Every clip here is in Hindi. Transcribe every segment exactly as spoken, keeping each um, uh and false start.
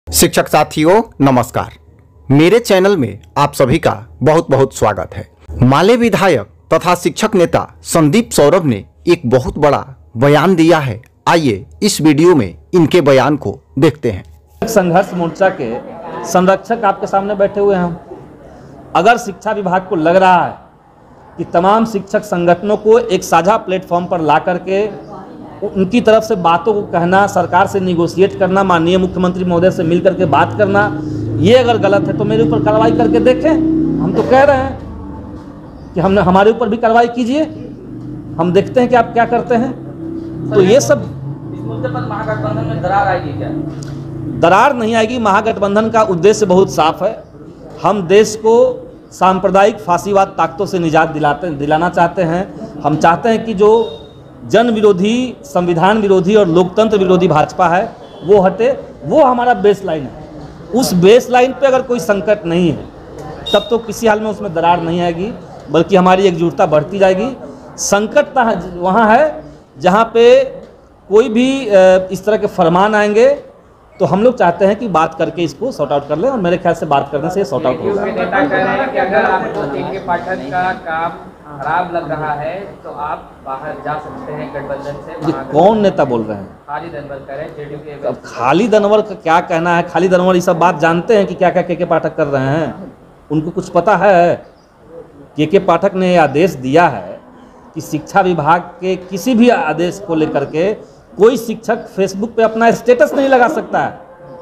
शिक्षक साथियों नमस्कार। मेरे चैनल में आप सभी का बहुत बहुत स्वागत है। माले विधायक तथा शिक्षक नेता संदीप सौरभ ने एक बहुत बड़ा बयान दिया है। आइए इस वीडियो में इनके बयान को देखते हैं। संघर्ष मोर्चा के संरक्षक आपके सामने बैठे हुए हैं। अगर शिक्षा विभाग को लग रहा है कि तमाम शिक्षक संगठनों को एक साझा प्लेटफॉर्म पर ला करके उनकी तरफ से बातों को कहना, सरकार से निगोशिएट करना, माननीय मुख्यमंत्री महोदय से मिल करके बात करना, ये अगर गलत है तो मेरे ऊपर कार्रवाई करके देखें। हम तो कह रहे हैं कि हमने हमारे ऊपर भी कार्रवाई कीजिए, हम देखते हैं कि आप क्या करते हैं। तो ये सब इस मुद्दे पर महागठबंधन में दरार आएगी क्या? दरार नहीं आएगी। महागठबंधन का उद्देश्य बहुत साफ है। हम देश को सांप्रदायिक फांसीवाद ताकतों से निजात दिलाते दिलाना चाहते हैं। हम चाहते हैं कि जो जन विरोधी, संविधान विरोधी और लोकतंत्र विरोधी भाजपा है वो हटे। वो हमारा बेस लाइन है। उस बेस लाइन पे अगर कोई संकट नहीं है तब तो किसी हाल में उसमें दरार नहीं आएगी, बल्कि हमारी एकजुटता बढ़ती जाएगी। संकट वहाँ है जहाँ पे कोई भी इस तरह के फरमान आएंगे तो हम लोग चाहते हैं कि बात करके इसको सॉर्ट आउट कर लें, और मेरे ख्याल से बात करने से सॉर्ट आउट होगा। नेता कह रहे हैं कि अगर आपको के पाठक का काम खराब लग रहा है तो आप बाहर जा सकते हैं गठबंधन से। ये कौन नेता बोल रहे हैं? खालिद अनवर कह रहे हैं जेडीयू के। अब खालिद अनवर का क्या कहना है? खालिद अनवर ये सब बात जानते हैं कि क्या क्या के के पाठक कर रहे हैं? उनको कुछ पता है? के के पाठक ने आदेश दिया है कि शिक्षा विभाग के किसी भी आदेश को लेकर के कोई शिक्षक फेसबुक पे अपना स्टेटस नहीं लगा सकता है।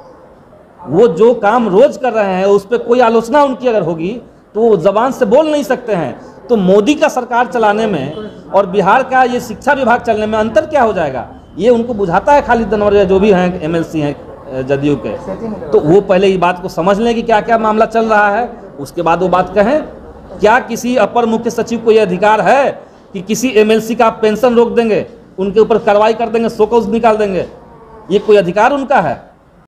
वो जो काम रोज कर रहे हैं उस पर कोई आलोचना उनकी अगर होगी तो वो जबान से बोल नहीं सकते हैं। तो मोदी का सरकार चलाने में और बिहार का ये शिक्षा विभाग चलने में अंतर क्या हो जाएगा, ये उनको बुझाता है खालिद अनवर या जो भी हैं एमएलसी हैं जदयू के। तो वो पहले ये बात को समझ लें कि क्या क्या मामला चल रहा है, उसके बाद वो बात कहें। क्या किसी अपर मुख्य सचिव को ये अधिकार है कि किसी एमएलसी का पेंशन रोक देंगे, उनके ऊपर कार्रवाई कर देंगे, शोकॉज निकाल देंगे? ये कोई अधिकार उनका है?